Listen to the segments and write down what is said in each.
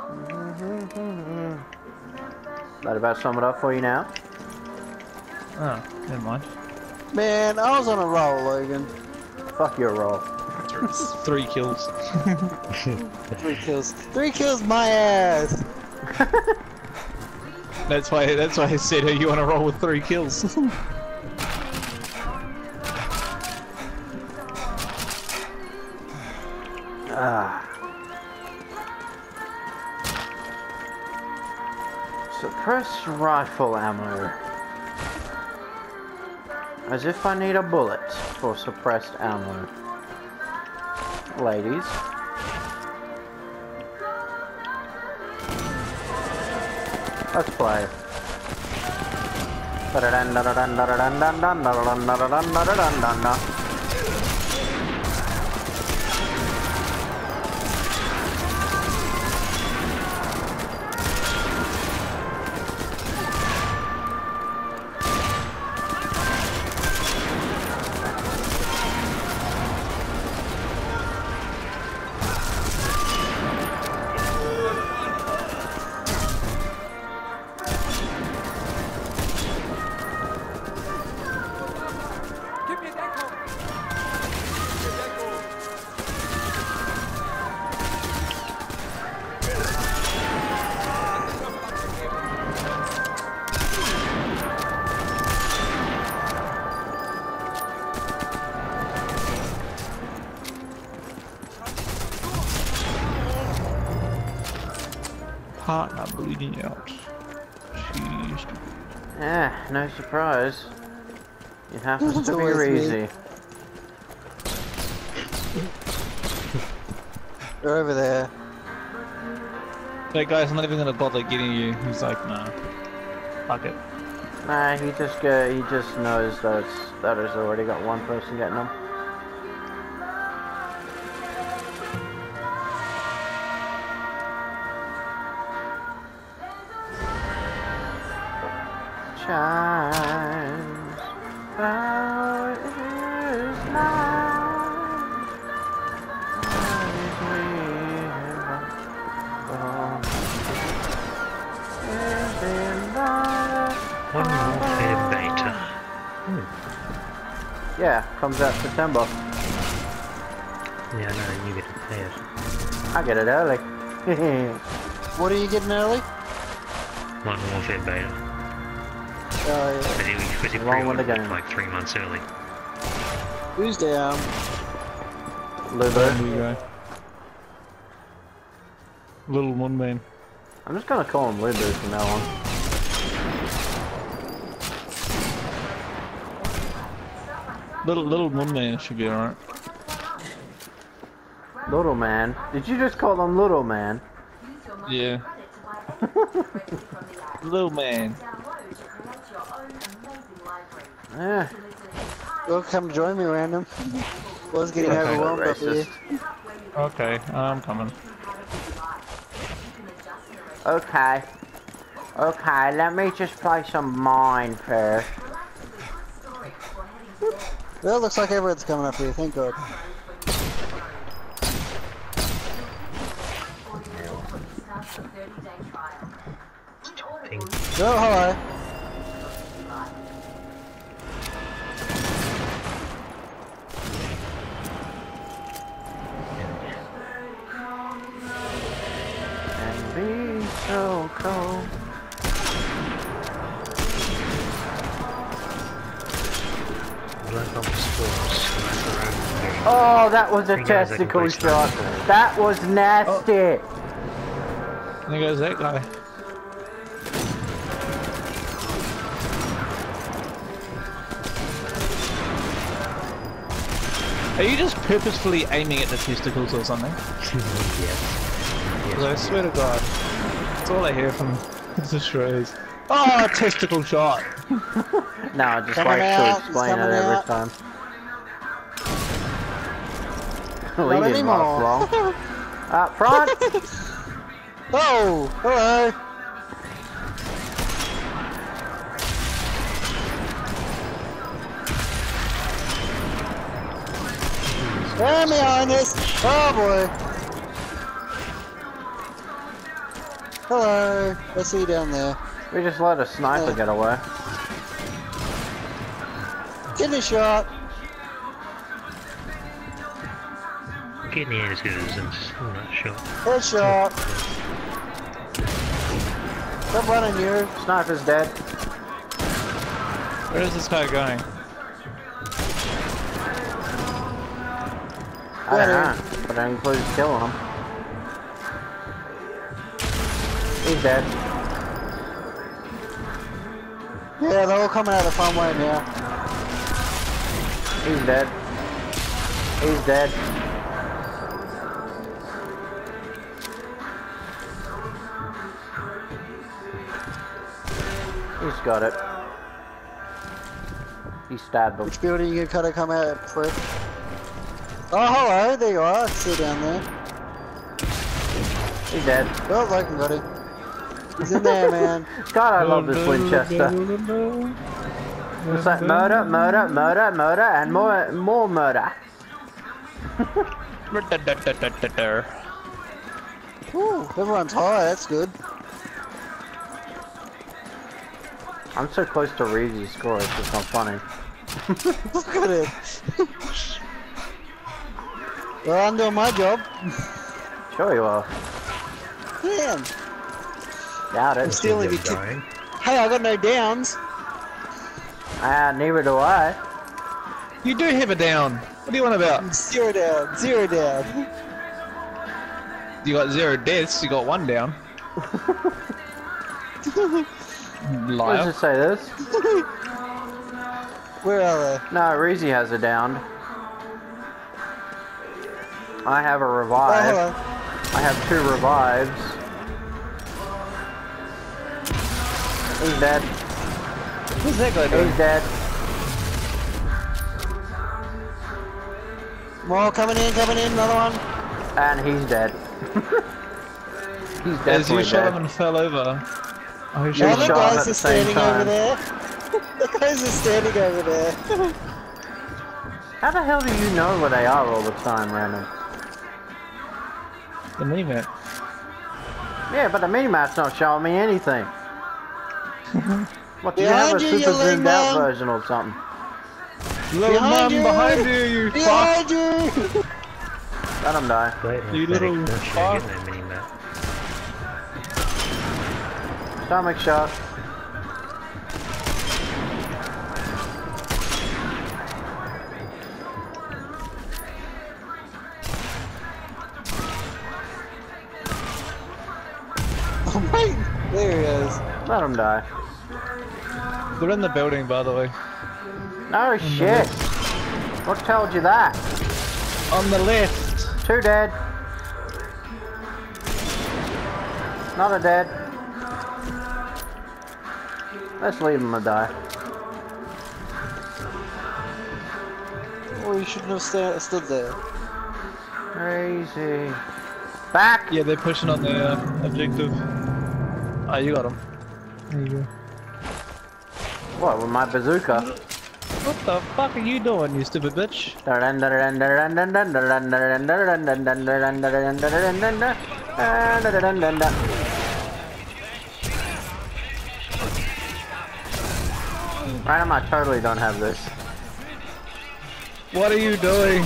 That about sum it up for you now? Oh, never mind. Man, I was on a roll, Logan. Fuck your roll. 3 kills. 3 kills. 3 kills my ass! That's why I said, hey, you want to roll with 3 kills? Suppressed rifle ammo. As if I need a bullet for suppressed ammo. Ladies. Let's play. Partner bleeding out. Jeez. Yeah, no surprise. It happens to be Always me. easy. They're over there. That guy's not even gonna bother getting you. He's like, nah. Fuck it. Nah, he just knows that it's already got one person getting him. Chimes, how is night, Modern Warfare Beta. yeah, comes out September. Yeah, I know, you get to play it. I get it early. What are you getting early? Modern Warfare Beta. Oh, yeah. Because you Along with the pre-ordered game. like 3 months early. Who's down? There Lubo. we go. Little one man. I'm just gonna call him Lubo from now on. Little one man should be alright. Little man. Did you just call him Little Man? Yeah. Little man. Yeah. Well, come join me, random. Was getting overwhelmed up here. Racist. Okay, I'm coming. Okay. Okay, let me just play some mine first. Well, looks like everyone's coming up here, thank God. Ping. Oh, hello. And be so cold. Black Ops 4. Oh, that was a Three guys that can testicle play shot. sniper. That was nasty. There goes that guy. Are you just purposefully aiming at the testicles or something? Yes. Because I swear to God, that's all I hear from the strays. Oh, testicle shot! No, I just Coming like to out, explain it coming every out. time. Not Lead him anymore. off long. Up front! Oh, hello. Stand behind us. Oh boy. Hello. I see you down there. We just let a sniper get away. Get a shot. Getting the as good as I'm not sure. Headshot. Stop running, you. Sniper's dead. Where is this guy going? I don't know, but that includes killing him. He's dead. Yeah, they're all coming out the front way now. He's dead. He's dead. He's got it. He stabbed him. Which building you gotta come out for? Oh, hello. There you are. I see you down there. He's dead. Oh, Logan got him. He's in there, man. God, I love this Winchester. It's like murder, murder, murder, murder, and more murder. Ooh, everyone's high. That's good. I'm so close to Reezy's score, it's just not funny. Look at it. Well, I'm doing my job. Sure you are. Man. Doubt I'm it. stealing your Dying. Hey, I got no downs. Neither do I. You do have a down. What do you want about? 0 down. 0 down. You got 0 deaths, you got 1 down. What Liar. does it say this? Where are they? No, Reezy has a down. I have a Oh, revive. hello. I have 2 revives. He's dead. What's that guy doing? He's dead. More coming in, another one. And he's dead. He's As definitely you shot him dead. and fell over. Oh, he You No, shot the shot him at guys the are same standing over time. there. The guys are standing over there. How the hell do you know where they are all the time, random? the minimap. Yeah, but the minimap's not showing me anything. What, do you Behind have a you, you super lame zoomed out man. version or something? Little Behind mum you! behind you, you fuck! Behind you! Let him die. Wait, You little not sure fuck. getting that mini map. Stomach shot. Oh, wait! There he is. Let him die. They're in the building, by the way. No shit. What told you that? On the left. 2 dead. Another dead. Let's leave him to die. Oh, you shouldn't have stood there. Crazy. Back! Yeah, they're pushing on the objective. Oh, you got him. There you go. What, with my bazooka? What the fuck are you doing, you stupid bitch? Random, I totally don't have this. What are you doing?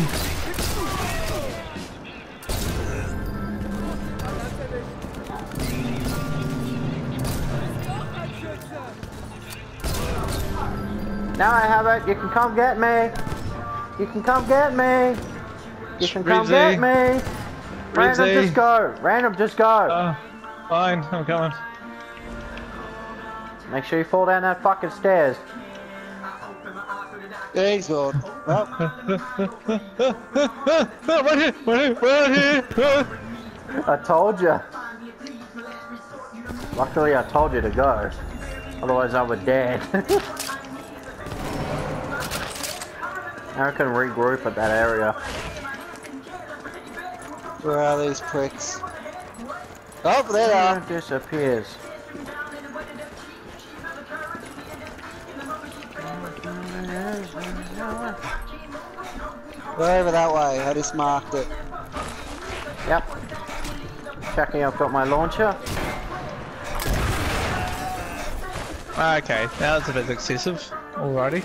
Now I have it. You can come get me. You can come get me. You can come Rizzy. get me. Random, Rizzy. just go. Random, just go. Fine, I'm coming. Make sure you fall down that fucking stairs. Yeah, he's gone. Well, Right here, right here. I told you. Luckily, I told you to go. Otherwise, I would dead. Now I can regroup at that area. where are these pricks? Oh, there they are. It disappears. They're over that way. I just marked it. Yep. Checking, I've got my launcher. Okay, now it's a bit excessive. Alrighty.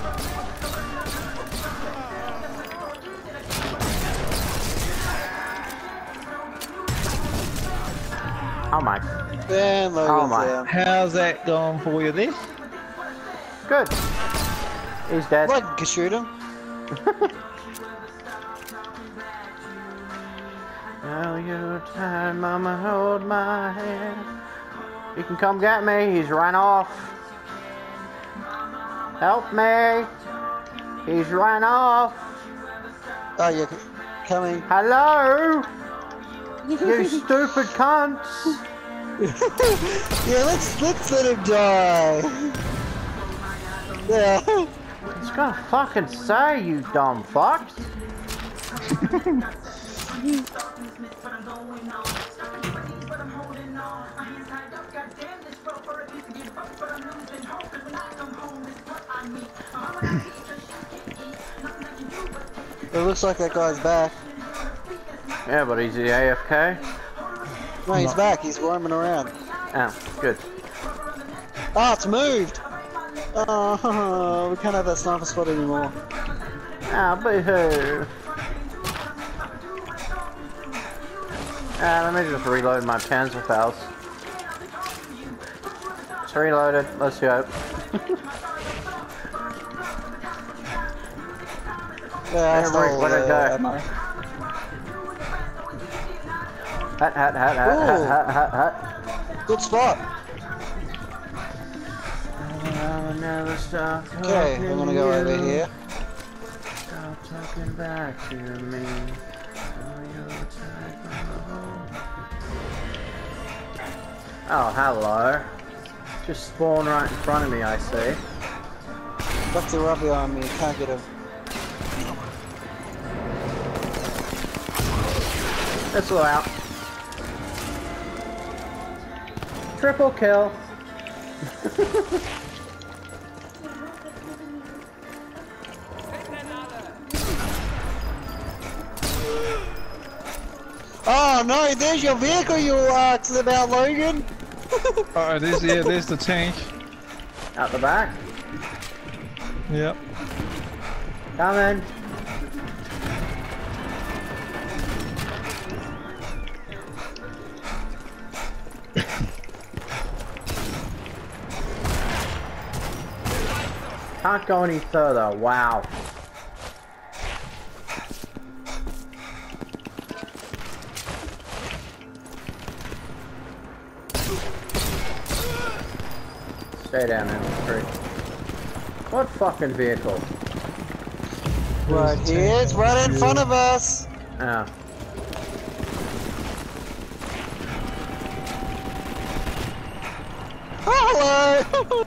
Oh my. Damn, Logan's Oh my. down. How's that going for you there? Good. He's dead. What? Can shoot him? Now your time, mama, hold my hand. You can come get me. He's run off. Help me. He's run off. Oh, you're coming. Hello. You stupid cunts. Yeah, let's let him die. Yeah. It's gonna fucking say, you dumb fucks. It looks like that guy's back. Yeah, but he's the AFK. No, he's back. He's roaming around. Oh, good. Oh, it's moved. Oh, we can't have that sniper spot anymore. Ah, boo-hoo. Let me just reload my Panzerfaust. It's reloaded. Let's go. Yeah, I stole Where'd it go? ammo. Hut. Good spot. Okay, I'm gonna go over here. Stop talking back to me. Oh, hello. Just spawned right in front of me, I see. Got the rubby on me. Can't get him. Missile out. Triple kill. Oh no, there's your vehicle you were asking about, Logan. Oh, there's the tank. Out the back. Yep. Coming. Can't go any further. Wow. Stay down in the street. What fucking vehicle? Right here, it's right in front of us. Oh. Hello.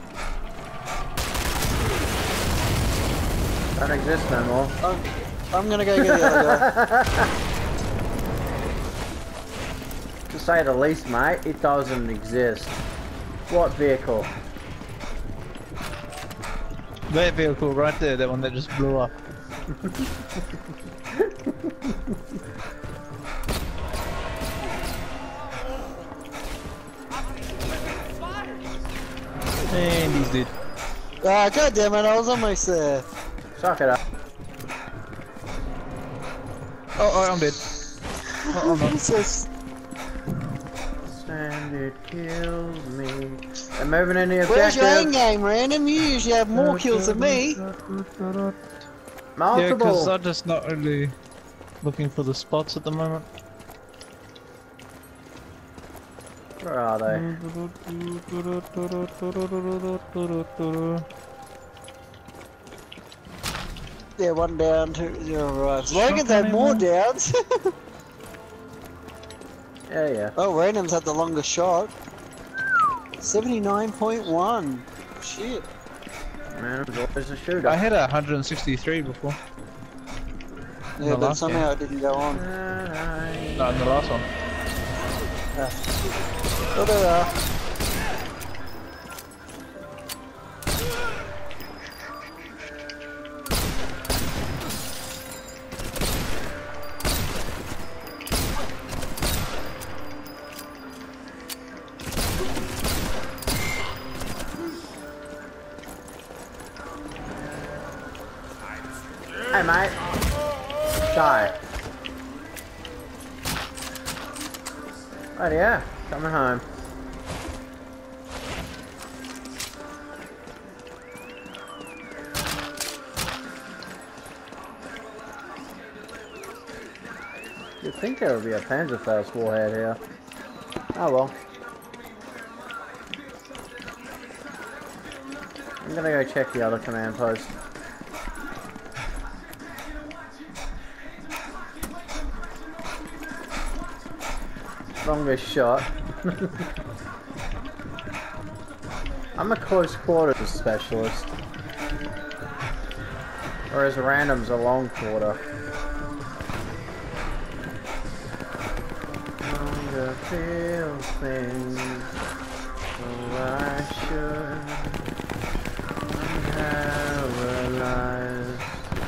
Don't exist no more. I'm gonna go get the other guy. To say the least, mate, it doesn't exist. What vehicle? That vehicle right there, that one that just blew up. And he's dead. Ah, god damn it, I was almost there. Suck it up. Oh, I'm dead. Oh, I'm not. It's just- And it kills me. They're moving in the Where's your aim objective. game, Random? You usually have more kills than me. Yeah, Multiple. because I'm just not really looking for the spots at the moment. Where are they? Yeah, one down, two. You're right. Logan's had more downs. Yeah. Oh, Random's had the longest shot. 79.1. Shit. Man, it was always a shooter. I had 163 before. Yeah, The but last somehow it didn't go on. No, in the last one. Oh, there they are. Hey, mate. Die. Oh, yeah. Coming home. You'd think there would be a Panzerfaust warhead here. Oh well. I'm gonna go check the other command post. Longest shot. I'm a close quarters specialist. Whereas random's a long quarter. Longer feel things, so I should have realized.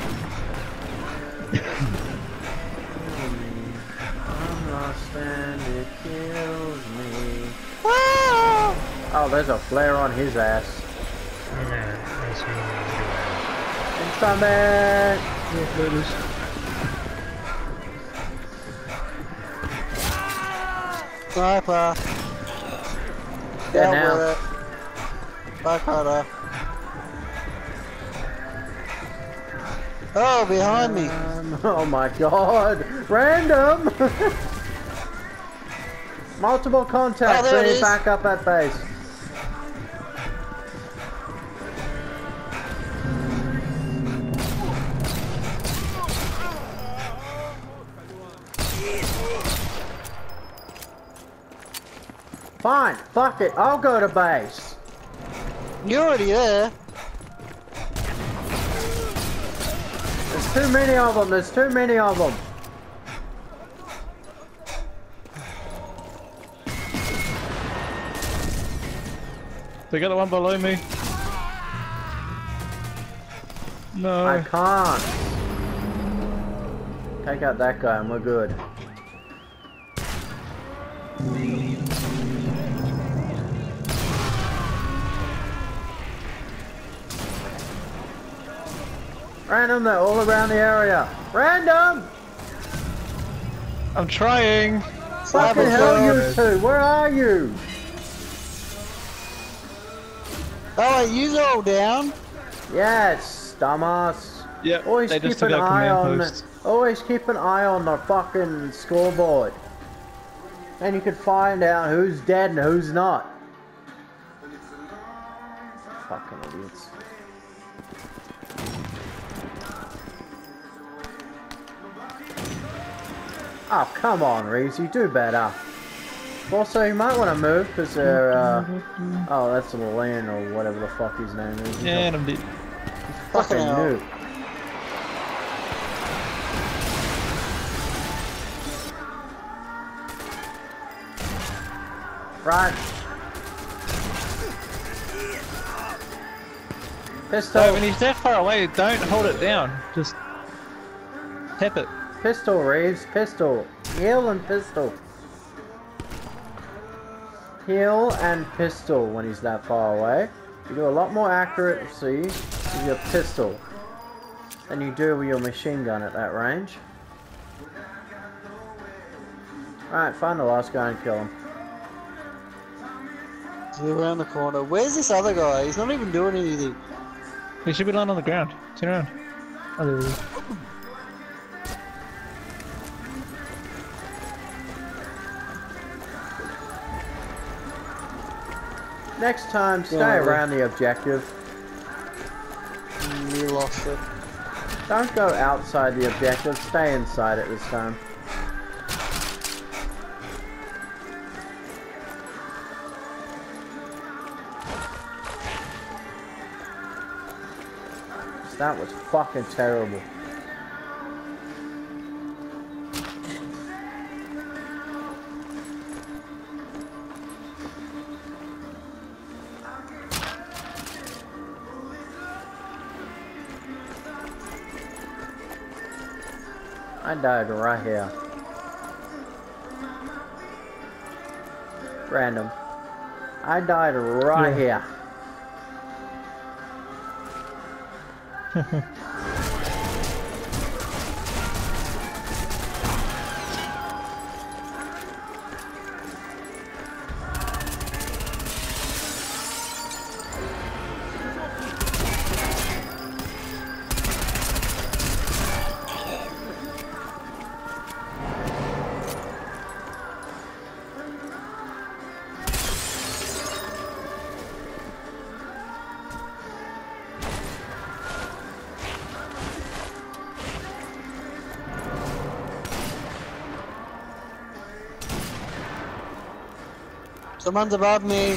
I'm lost and it kills me. Oh, there's a flare on his ass. No, that's me. Incoming! Sniper. Dead Dealt now. with it. Back harder. Oh, behind me. Oh my god! Random! Multiple contacts, Oh, there it ready is. back up at base. Fine, fuck it, I'll go to base. You're already there. There's too many of them, there's too many of them. They got the one below me. No. I can't. Take out that guy and we're good. Random, they're all around the area. Random! I'm trying. Fucking hell, you two, where are you? Oh, wait, you all down? Yes, dumbass. Yep. Always they keep just took an our eye command on post. always keep an eye on the fucking scoreboard. And you can find out who's dead and who's not. Fucking idiots. Oh, come on, Reeves, you do better. Also, you might want to move because they're, oh, that's Lillian or whatever the fuck his name is. He's And I'm dead. fucking Fucking hell. noob. Right. Pistol. So when he's that far away, don't hold it down. Just tap it. Pistol, Reeves. Pistol. Heal and pistol. Heal and pistol when he's that far away. You do a lot more accuracy with your pistol than you do with your machine gun at that range. Alright, find the last guy and kill him. He's around the corner. Where's this other guy? He's not even doing anything. He should be lying on the ground. Turn around. Oh, there he is. Next time, stay Yeah. around the objective. You lost it. Don't go outside the objective, stay inside it this time. That was fucking terrible. I died right here. Random. I died right here. Someone's above me.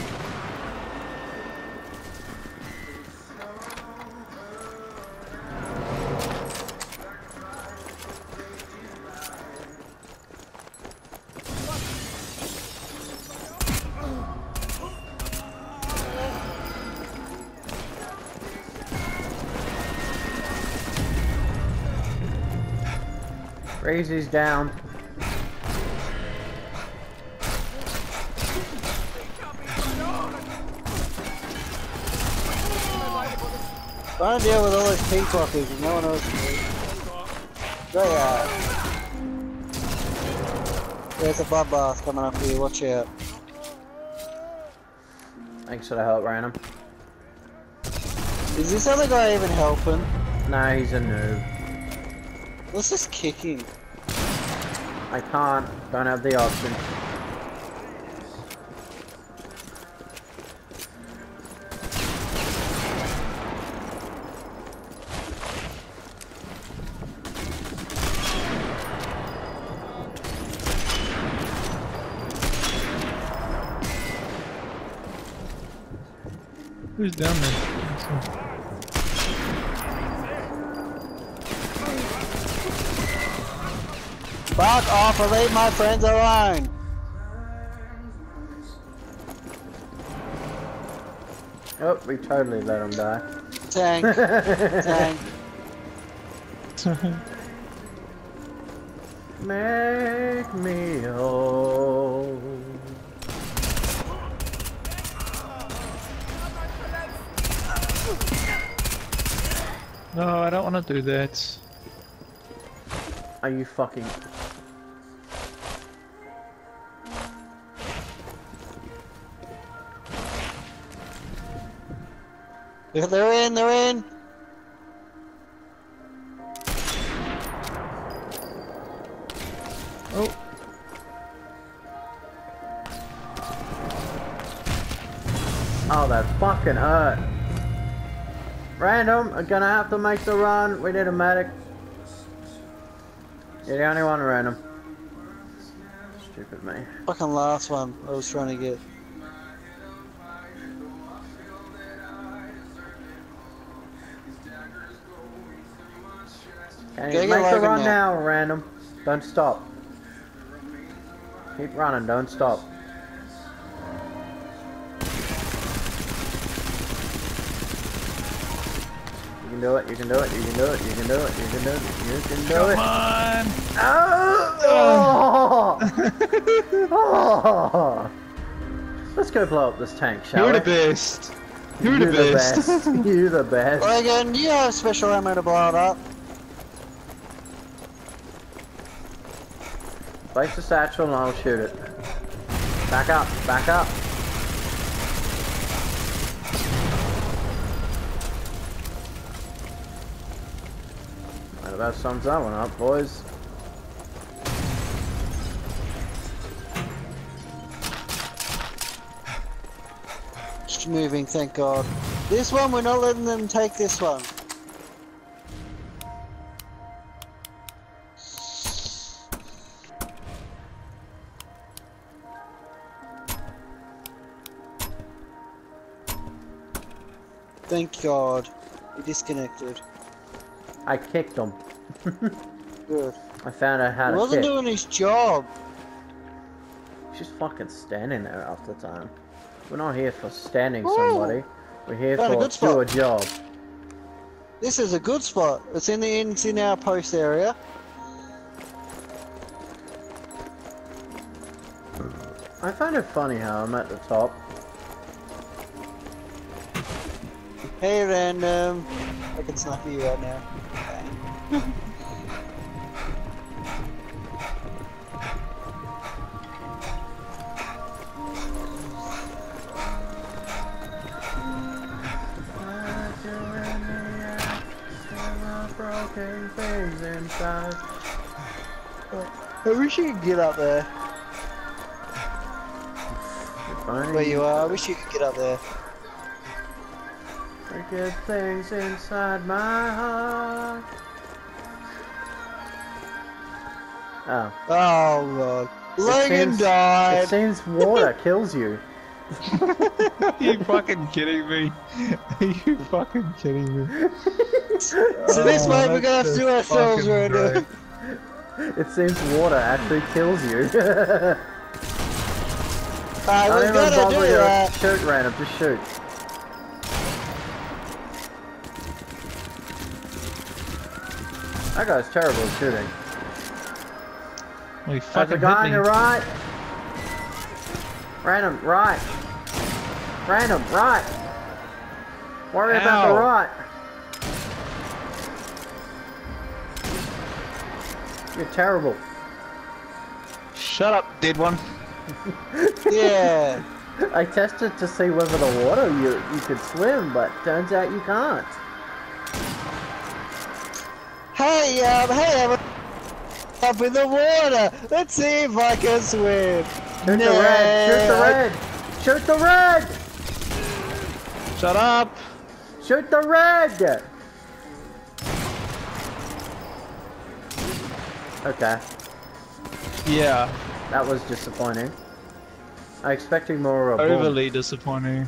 Crazy's down. Trying to deal with all those pickpockets and no one else can do. There you are. There's a bloodbath coming up here, watch out. Thanks for the help, Random. Is this other guy even helping? No, he's a noob. Let's just kick him. I can't. Don't have the option. Who's down there? Fuck off and leave my friends alone! Oh, we totally let him die. Tank. Tank. Make me whole. No, I don't want to do that. Are you fucking... They're in, they're in! Oh. Oh, that fucking hurt. Random, I'm gonna have to make the run. We need a medic. You're the only one, Random. Stupid me. Fucking last one I was trying to get. Can Go you get make the Logan run now. now, Random? Don't stop. Keep running, don't stop. You can do it, you can do it, you can do it, you can do it, you can do it, you can do Come it. on! Oh! Oh! Let's go blow up this tank, shall You're we? the best! You're You're the best! You're the best. Logan, you have special ammo to blow it up. Place the satchel and I'll shoot it. Back up, back up. That about sums that one up, boys. Just moving, thank God. This one, we're not letting them take this one. Thank God. He disconnected. I kicked him. Good. I found out how He to wasn't kick. doing his job. He's just fucking standing there half the time. We're not here for standing Woo! somebody. We're here Found a for good do spot. a job. This is a good spot. It's in our post area. I find it funny how I'm at the top. Hey, random. I can snipe you right now. Broken things inside. I wish you could get up there. Where you are, I wish you could get up there. Wicked things inside my heart. Oh. Oh, Lord. Logan It died. seems water kills you. Are you fucking kidding me? Are you fucking kidding me? So this way we're gonna have to do ourselves right now. It seems water actually kills you. Alright, Don't we're even gonna bother do to that. shoot random, just shoot. That guy's terrible at shooting. Well, There's you a fucking guy on hit your me. right. Random, right. Random, right. Worry about the Ow. right. You're terrible. Shut up, dead one. Yeah. I tested to see whether the water you could swim, but turns out you can't. Hey, I'm up in the water. Let's see if I can swim. Shoot the red! Shoot the red! Shoot the red! Shut up. Shoot the red! Okay, Yeah, that was disappointing. I expected more of a boom. overly disappointing.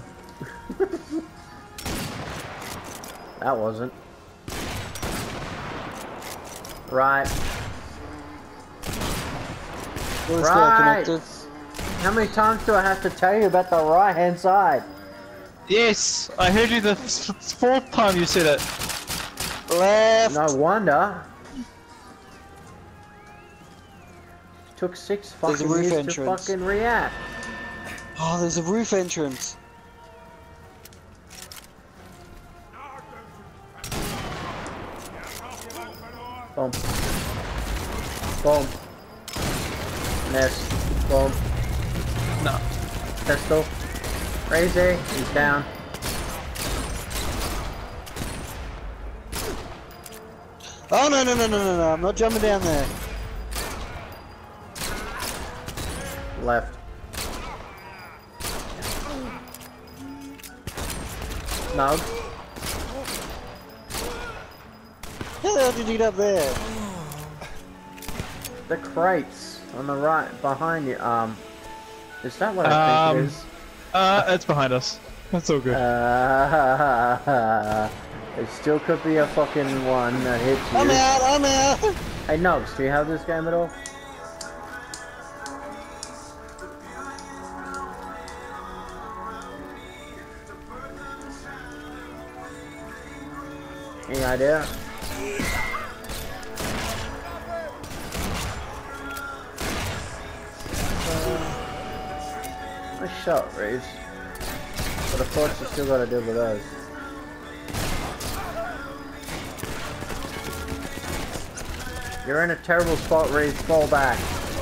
That wasn't. Right. We're Right. still connected. How many times do I have to tell you about the right hand side? Yes, I heard you the fourth time you said it. Left. No wonder. Took 6 There's a fucking roof years to entrance. fucking react. Oh, there's a roof entrance. Boom. Boom. Miss. Boom. No. Pistol. Crazy. He's down. Oh no no no no no no! I'm not jumping down there. Left. No. How the hell did you get up there? The crates on the right behind you. Is that what I think it is? It's behind us. That's all good. It still could be a fucking one that hits you. I'm out. I'm out. Hey Nugs, do you have this game at all? Any idea? Nice shot, Reeves. But of course you still gotta deal with those. You're in a terrible spot, Reeves. Fall back.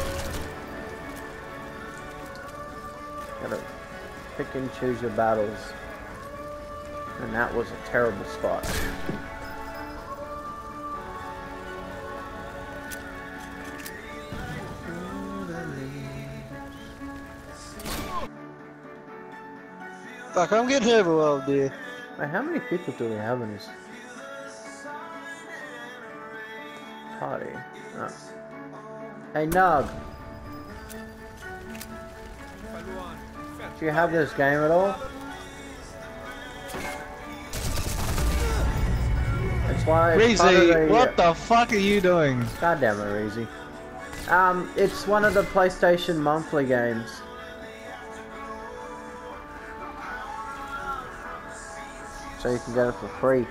Gotta pick and choose your battles. And that was a terrible spot. Fuck! I'm getting overwhelmed here. Wait, how many people do we have in this party? Oh. Hey, Nug. Do you have this game at all? It's why it's part of Reezy, the, what the fuck are you doing? God damn it, Reezy. It's one of the PlayStation monthly games. So you can get it for free.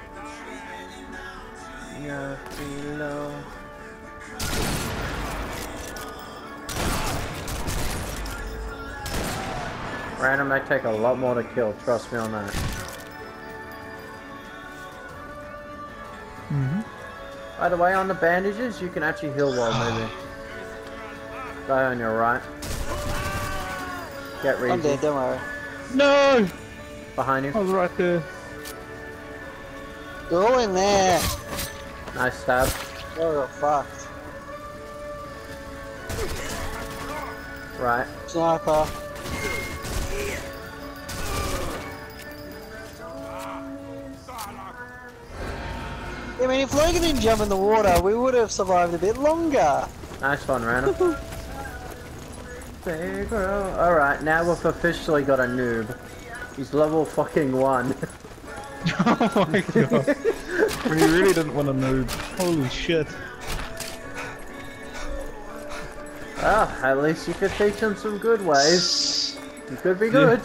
Yeah, below. Random, they take a lot more to kill, trust me on that. Mm-hmm. By the way, on the bandages, you can actually heal while moving. Guy on your right. Get I'm dead. Reezy. Don't worry. No! Behind I you. was right there. They're all in there. Nice stab. Oh, got fucked. Right. Sniper. I mean, if Logan didn't jump in the water, we would have survived a bit longer. Nice one, Random. They grow. Alright, now we've officially got a noob. He's level fucking 1. Oh my god. We really didn't want to move. Holy shit. Ah, at least you could teach him some good ways. It could be good.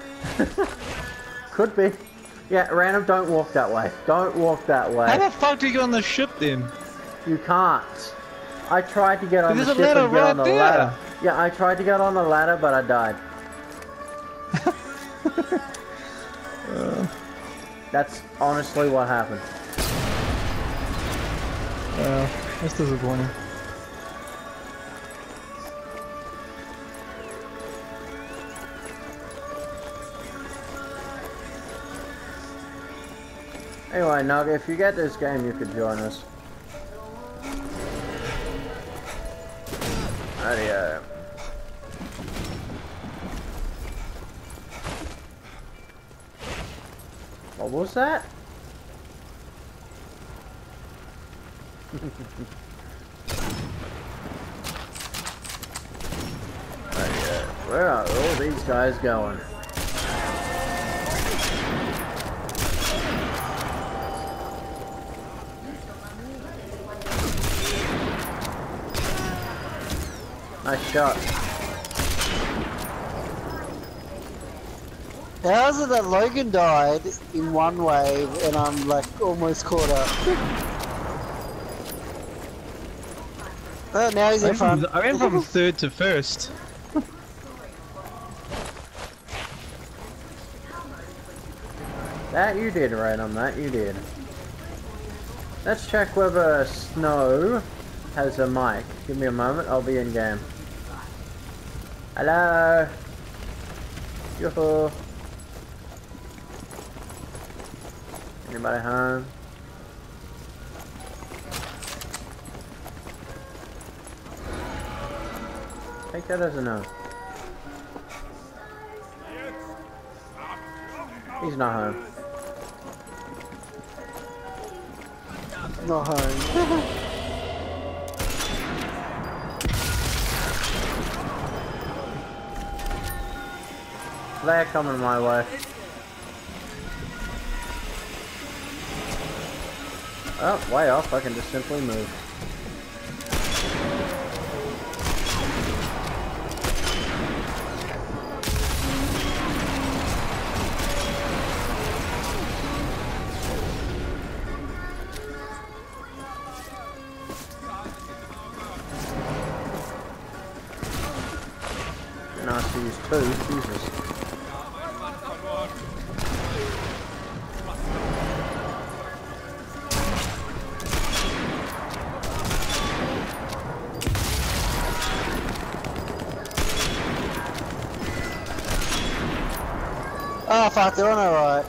Could be. Yeah, random, don't walk that way. Don't walk that way. How the fuck do you get on the ship then? You can't. I tried to get on the There's ship a ladder and get on the right there. ladder. Yeah, I tried to get on the ladder, but I died. That's honestly what happened. That's disappointing. Anyway, Nug, if you get this game, you could join us. Radio. What was that? Radio. Where are all these guys going? Nice shot. How is it that Logan died in one wave and I'm like almost caught up? Oh, now he's in front. I went from third to first. That you did, Random, that you did. Let's check whether Snow has a mic. Give me a moment, I'll be in game. Hello? Yoo-hoo. Anybody home? Take that as a no. He's not home. Not home. They're coming my way. Oh, way off. I can just simply move. Nice to use two. Jesus. Oh fuck, they're on our right.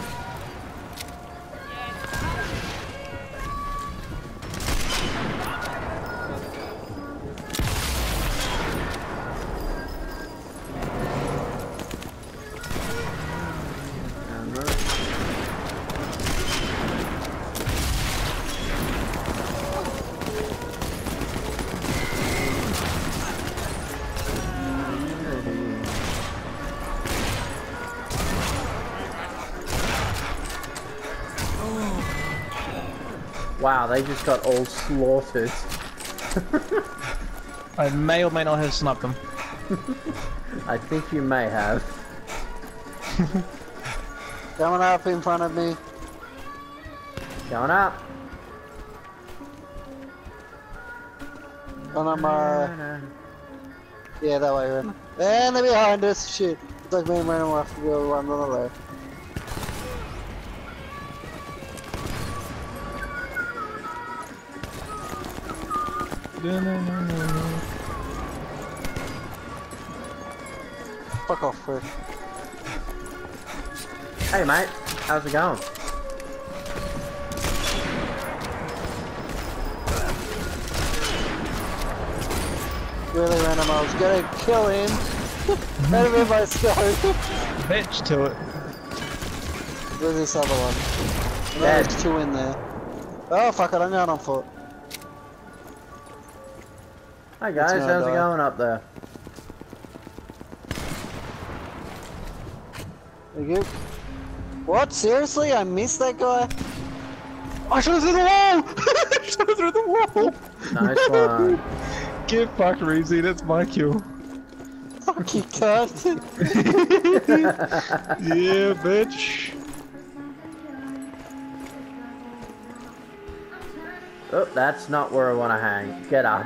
Wow, they just got all slaughtered. I may or may not have sniped them. I think you may have. Coming up in front of me. Going up. On my... Yeah, that way, man. And they're behind us. Shit. It's like me and Random will have to go run on the left. Fuck off, Rick. Hey mate, how's it going? Really Random, I was gonna kill him. Out of my scope. Bitch to it. Where's this other one? No, Dead. there's two in there. Oh fuck it, I'm going on foot. Hi guys, It's how's it not going up there? There you go. What? Seriously? I missed that guy? I shot through the wall! I shot through the wall! Nice one. Get fucked, Reezy, that's my kill. Fuck you, cunt. Yeah, bitch. Oh, that's not where I want to hang. Get up.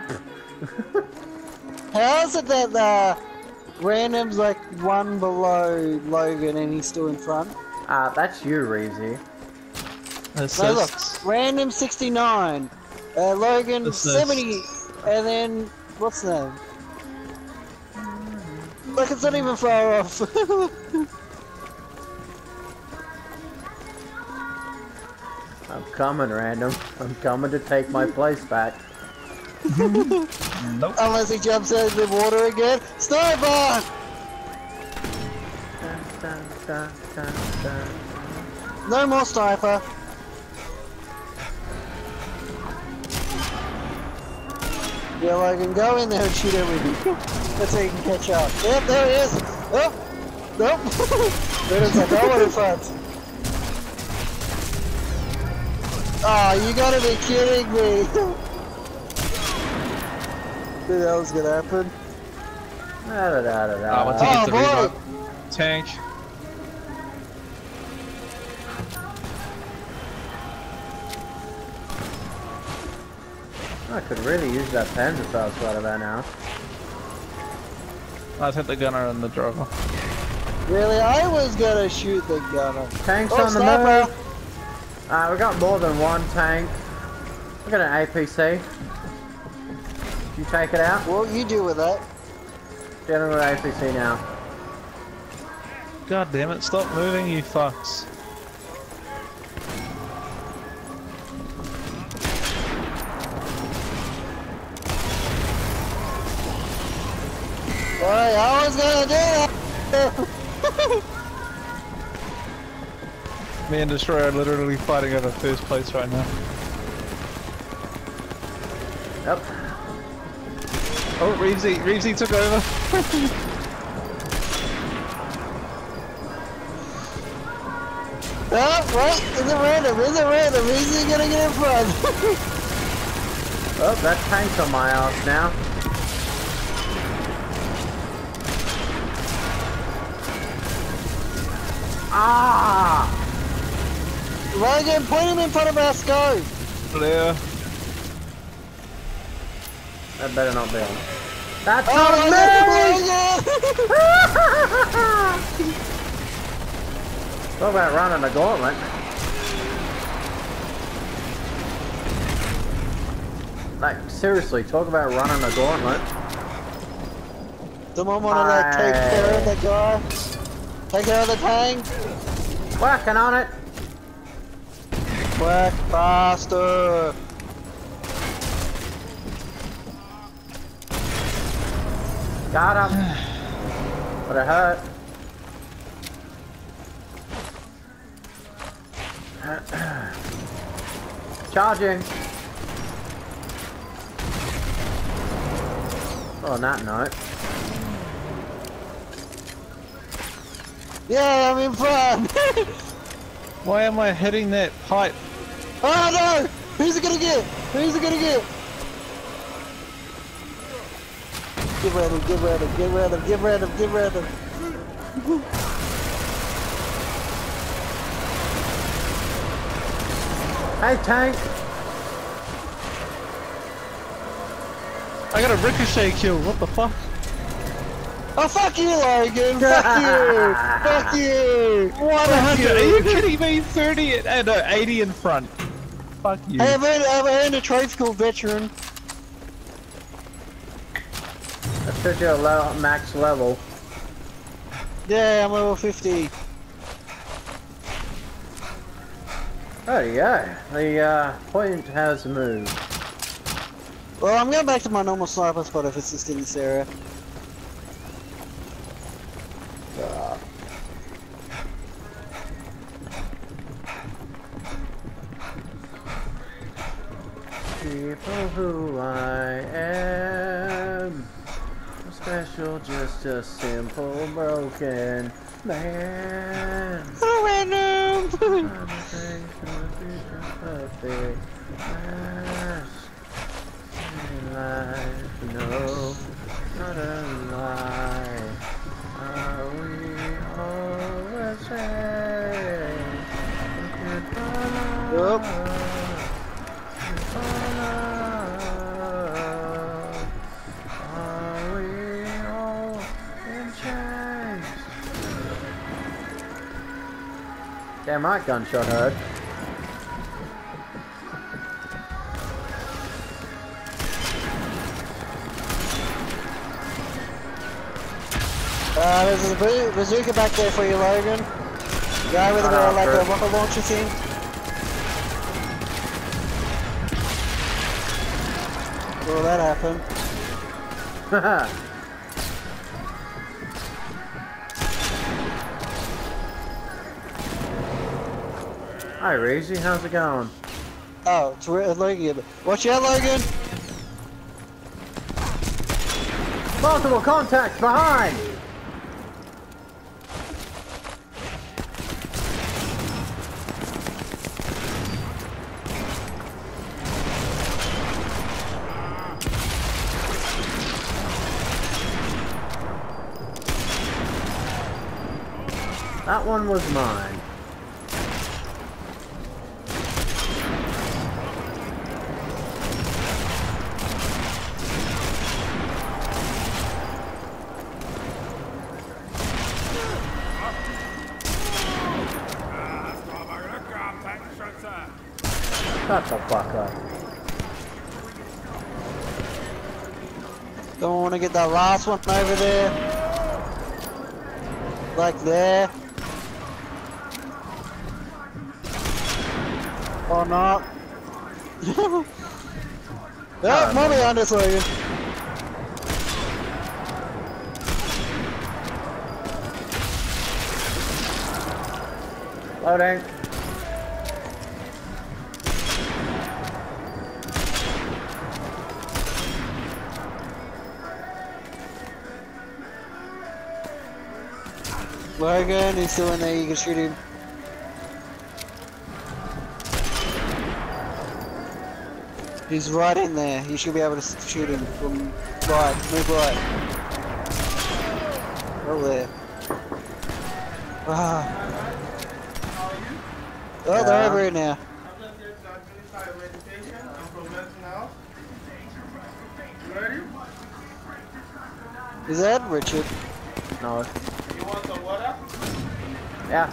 How is it that random's like one below Logan and he's still in front? That's you, Reezy. No, look, Assists. random 69, Logan Assists. 70, and then what's the name? Look, it's not even far off. I'm coming, random. I'm coming to take my place back. Nope. Unless he jumps out of the water again. Sniper! Dun, dun, dun, dun, dun. No more sniper. Yeah, Logan, go in there and shoot everything. That's how you can catch up. Yep, there he is. Oh, nope. There's like, no one in front. Oh, you gotta be kidding me. Knew that was gonna happen. Da, da, da, da, da. Once he gets the boy. revive. Tank. I could really use that Panzerfaust right about now. I'll take the gunner and the driver. Really, I was gonna shoot the gunner. Tanks Oh, on the sniper. move. We got more than one tank. We got an APC. You take it out? What you do with that? General APC now. God damn it, stop moving, you fucks. Alright, I was gonna do that. Me and Destroyer are literally fighting over first place right now. Yep. Oh, Reevesy took over. Oh, wait, is it random? Is it random? Is he gonna get in front? Oh, that tank's on my ass now. Ah! Logan, put him in front of our scope. There. That better not be on. That's Oh, not me! Logan! Talk about running the gauntlet. Like, seriously, talk about running the gauntlet. Someone wanna like take care of the guy? Take care of the tank? Working on it. Work faster. Got him. But it hurt. Charging. Oh, on that note. Yeah, I'm in front. Why am I hitting that pipe? Oh no! Who's it gonna get? Who's it gonna get? Get random, get random, get random, get random, get random. Hey, tank. I got a ricochet kill, what the fuck? Oh fuck you, Logan! Fuck you! Fuck you! 100, are you kidding me? 30, no, 80 in front. Fuck you. Hey, I've earned a trade school veteran. That took you a low, max level. Yeah, I'm level 50. There you go. The point has moved. Well, I'm going back to my normal sniper spot if it's just in this area. People who I am, special. you're just a simple broken man. Oh, random! Everything's gonna be just perfect. Yes. Life, no, not a lie. Are we all the same? Yup. Are we all in chains? Damn right, gunshot heard. There's a bazooka back there for you, Logan. Guy with a like a rocket launcher thing. Well, that happened. Hi, Reezy, how's it going? Oh, it's Logan. Watch out, Logan! Multiple contacts behind! That one was mine. Shut the fuck up. Don't want to get that last one over there. Like there. Or not. Oh, more behind us, Logan. Loading. Logan, he's still in there, you can shoot him. He's right in there, you should be able to shoot him from right, move right. Oh there. Ah. Oh, they're over here now. Is that Richard? No. You want some water? Yeah.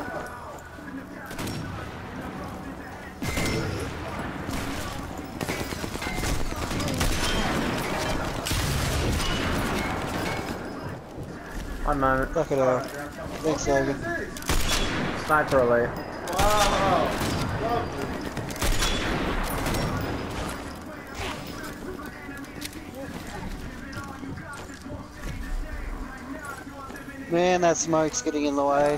One moment. Fuck it all. Thanks, Logan. Sniper alert. Wow. Man, that smoke's getting in the way.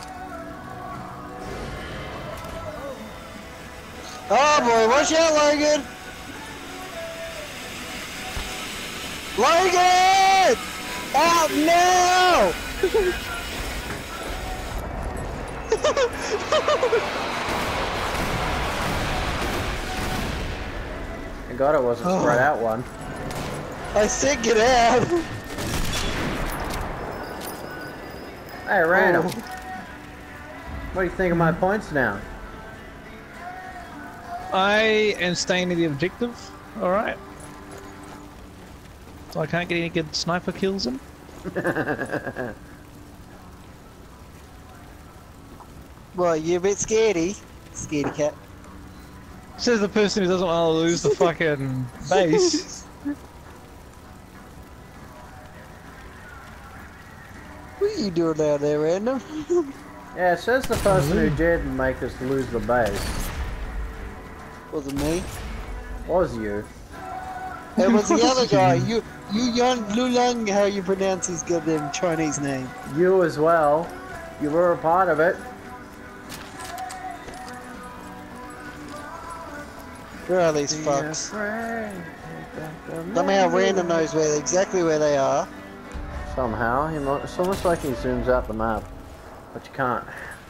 Oh boy, watch out, Logan! Logan! Out now! Thank God it wasn't a spread out one. I said get out! Hey, random. Oh. What do you think of my points now? I am staying in the objective. Alright. So I can't get any good sniper kills in. Well, you're a bit scaredy. Scaredy cat. Says the person who doesn't want to lose the fucking base. What are you doing down there, random? Yeah, it says the person who did make us lose the base. Wasn't me. Was you. It was the other guy. You Yan Lulung, how you pronounce his goddamn Chinese name. You as well. You were a part of it. Where are these fucks? Somehow random knows exactly where they are. Somehow, it's almost like he zooms out the map, but you can't.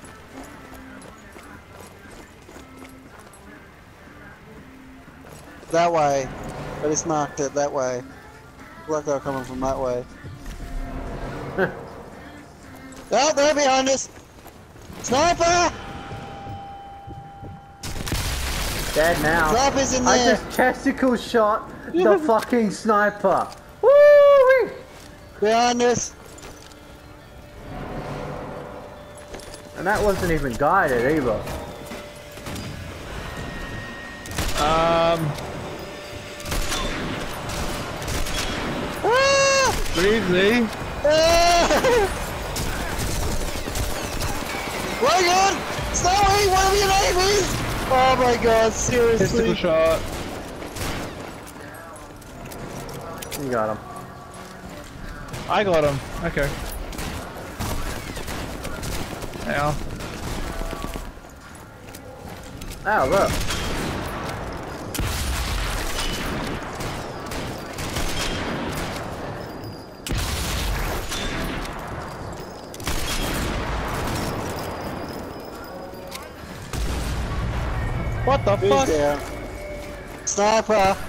That way. But it's marked it that way. Like they're coming from that way. Oh, they're behind us! Sniper! Dead now. Sniper's in I there! just testicle shot the fucking sniper. Woo! Behind us! And that wasn't even guided either. Ah! Briefly. Ah! My god! Snowy, whatever your name is! Oh my god, Pistol seriously. shot. You got him. I got him. Okay. Now. Oh, look. What the Who's fuck? there? Sniper!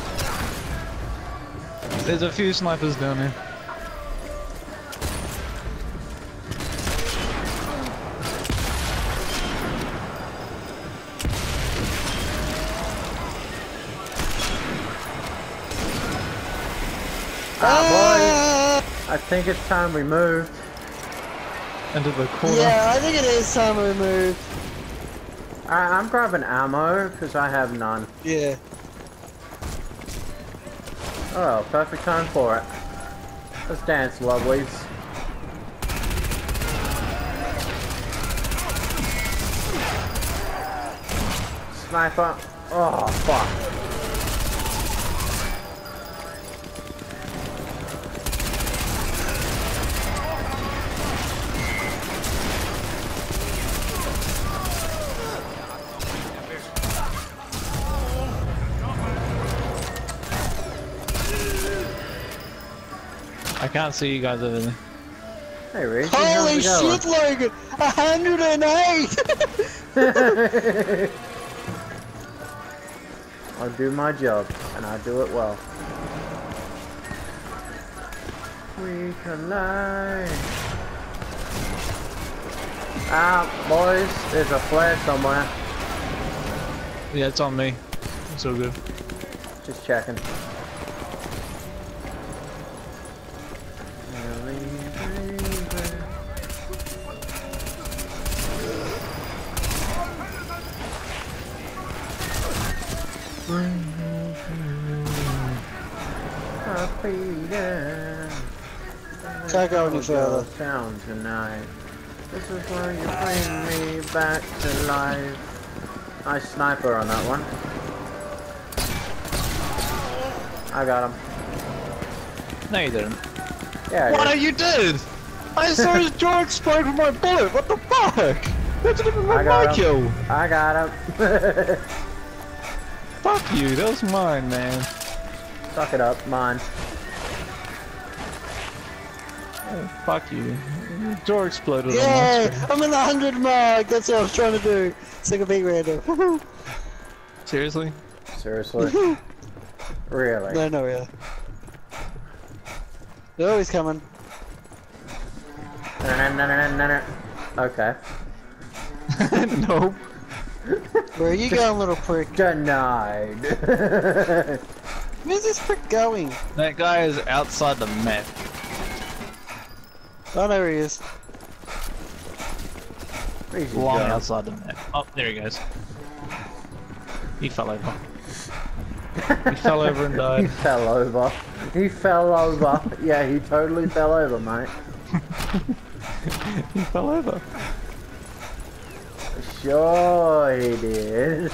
There's a few snipers down here. Ah, boys. I think it's time we moved. Into the corner. Yeah, I think it is time we move. I'm grabbing ammo because I have none. Yeah. Oh, perfect time for it. Let's dance, lovelies. Sniper. Oh, fuck. I can't see you guys over there. Hey, Reese. Holy shit, Logan! 108! I'll do my job, and I do it well. We collide. Ah, boys, there's a flare somewhere. Yeah, it's on me. It's all good. Just checking. Can't go any further. Sound tonight. This is where you bring me back to life. Nice sniper on that one. I got him. No, you didn't. Yeah, I What? did. You did? I saw his jaw explode with my bullet. What the fuck? That's not even I got my him. kill. I got him. Fuck you. That was mine, man. Suck it up, mine. Oh, fuck you. Your jaw exploded on my Yeah! screen. I'm in the 100 mark! That's what I was trying to do. Stick a big random. Seriously? Seriously. Really? No, no, yeah. Oh, he's coming. Okay. Nope. Where are you going, little prick? Denied. Where's this prick going? That guy is outside the map. Oh, there he is. Where's he Long going? outside the map. Oh, there he goes. He fell over. He fell over and He died. fell over. He fell over. Yeah, he totally fell over, mate. He fell over. Sure he did.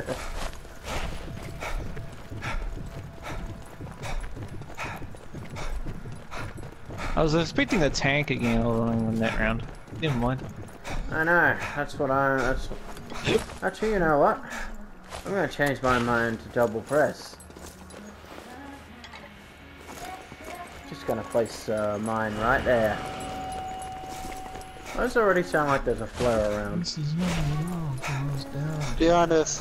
I was expecting the tank again on that round. Never mind. I know. Actually, you know what? I'm gonna change my mind to double press. Just gonna place mine right there. Those already sound like there's a flare around. This is not long, goes down. Behind us.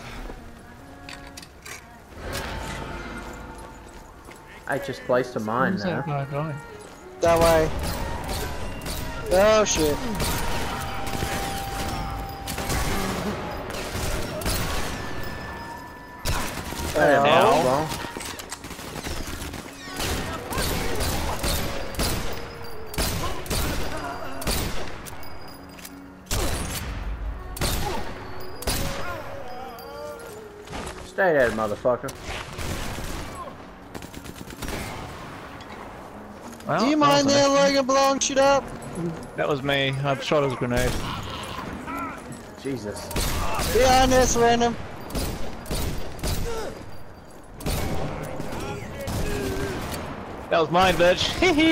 I just placed a mine Where's that there. guy going? That way. Oh shit. There we Ow. go. Well, stay dead, motherfucker. Well, Do you that mind was there, an- Logan, blowing shit up? That was me. I shot his grenade. Jesus. Behind us, random. That was mine, bitch.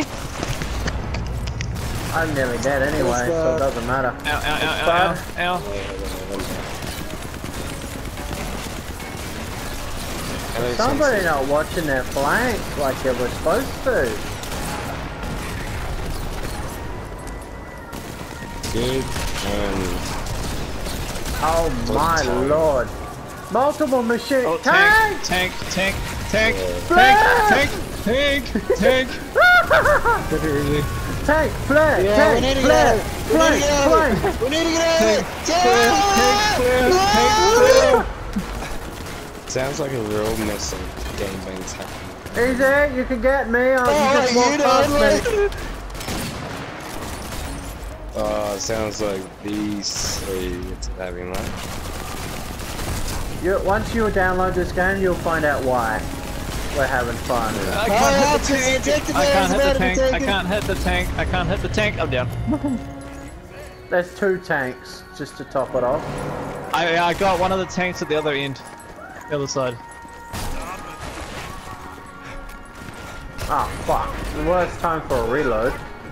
I'm nearly dead anyway, so it doesn't matter. Ow, ow, ow, bad. ow, ow, ow. Somebody not watching their flank like they were supposed to. Good. Oh my lord. Multiple machine. Oh, tank! tank, tank, tank, Flare! tank, tank, tank, tank. Where is he? Tank! Flare! Yeah, tank! we need to Flare! get out. Flare! Flare! We need to get out of here. Sounds like a real mess of gangbangs happening. Easy, you can get me. You just Oh, walk you past me. Sounds like these three are having that. Once you download this game, you'll find out why we're having fun. I can't hit the tank. Detective I can't man's hit the about to tank. be I taken. can't hit the tank. I can't hit the tank. I'm down. There's 2 tanks, just to top it off. I got one of the tanks at the other end. The other side. Ah, fuck. The worst time for a reload.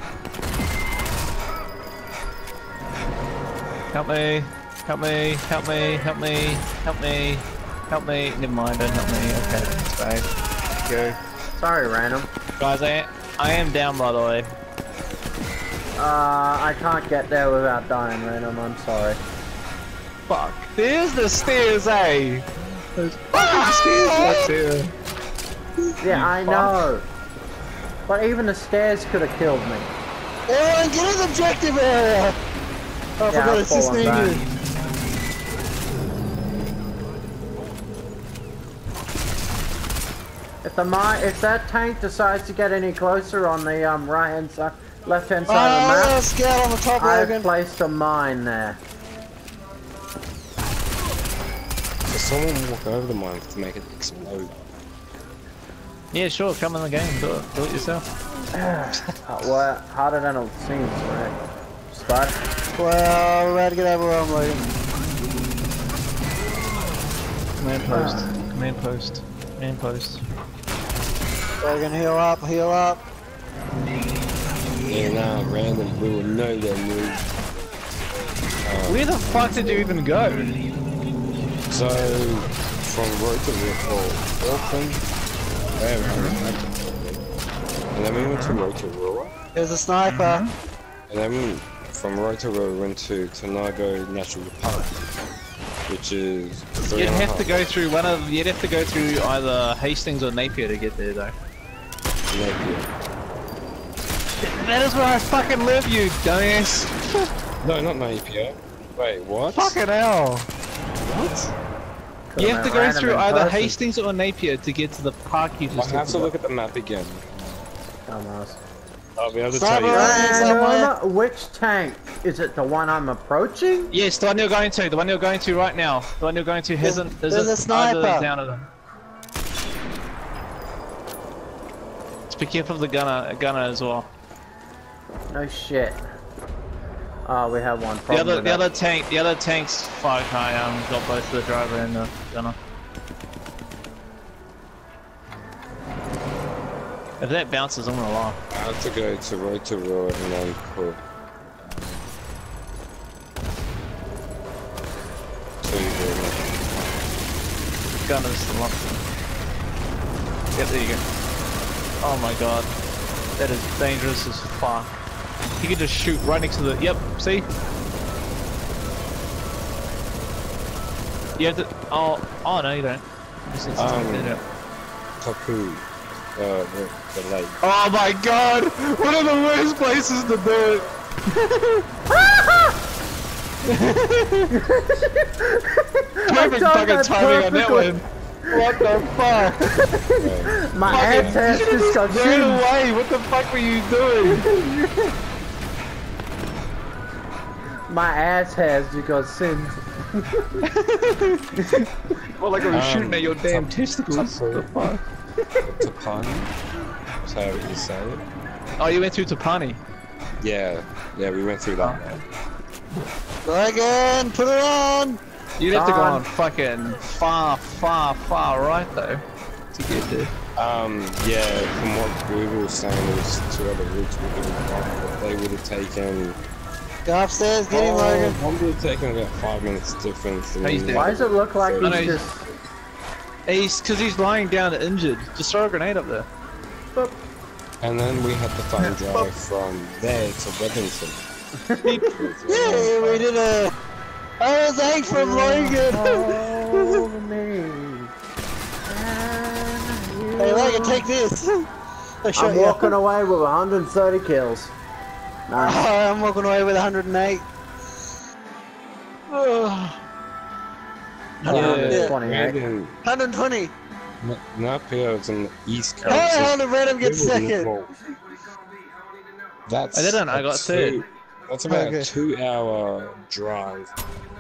Help me. Help me. Help me. Help me. Help me. Help me. Never mind. Don't help me. Okay. It's fine. Go. Sorry, random. Guys, I am down, by the way. I can't get there without dying, random. I'm sorry. Fuck. There's the stairs, eh? There's fucking stairs right there. Yeah, I know. But even the stairs could have killed me. Everyone, get in the objective area. Oh, I Yeah, forgot I've it's just fallen me back. here. If that tank decides to get any closer on the right hand side, left hand Oh, side of the there's map, a scout on the top, I've Logan. placed a mine there. So someone walk over the mine to make it explode. Yeah, sure. Come in the game. Do it. Do it yourself. Well, harder than it seems, right? Spot. Well, we're about to get overwhelmed, Logan. Command post. Command post. Command post. Logan, heal up, heal up. Yeah, nah, random. We will know their move. Where the fuck did you even go? So, from Rotorua, Auckland, and then we went to Rotorua, There's a sniper. and then from Rotorua we went to Tanago National Park, which is 3.5. You'd have to go through one of. You'd have to go through either Hastings or Napier to get there, though. Napier. That is where I fucking live, you dumbass. No, not Napier. Wait, what? Fucking hell. What? You have to go Random through in either person. Hastings or Napier to get to the park you I just have to talked look at the map again. Dumbass. I'll be able to Sniper! tell you. Random, which tank? Is it the one I'm approaching? about. Yes, the one you're going to. The one you're going to right now. The one you're going to hasn't. There's a either sniper. down of them. Just be careful of the gunner as well. No shit. Oh, we have one problem. with The that. other tank's fuck. I got both the driver and the gunner. If that bounces, I'm gonna laugh. I have to go to Rotorua and then put Gunner's the one. Yep, there you go. Oh my god. That is dangerous as fuck. You can just shoot right next to the. Yep. See? You have to. Oh no, you don't. You just need to take it out. Tapu, the lake. Oh my god! One of the worst places to do it! Perfect fucking timing on that one! What the fuck? My ass has just got Ran shooting. away! What the fuck were you doing? My ass has just got sinned. Well, like I was shooting at your damn testicles. Tapu. What the fuck? Tapani? That's how you say it. Oh, you went through Tapani? Yeah, we went through that. Go again, put it on! You'd have to go Don. on fucking far right though to get there. Yeah, from what Google was saying, there was 2 other routes we could have gone, but they would have taken... Go upstairs, get him, Logan. one would have taken about 5 minutes difference. Hey, he's dead. Why does it look like So- he's just... Because he's lying down injured. Just throw a grenade up there. And then we had to fucking drive from there to Wellington. Yeah, we did a... I was 8 from Logan! Hold me. Hey, Logan, take this! I shot I'm you. walking away with 130 kills. Nice. I'm walking away with 108. Yeah. 128. 120. Napier is on the east coast. How did Random get second? That's I didn't, I got third. That's about Okay. a 2-hour drive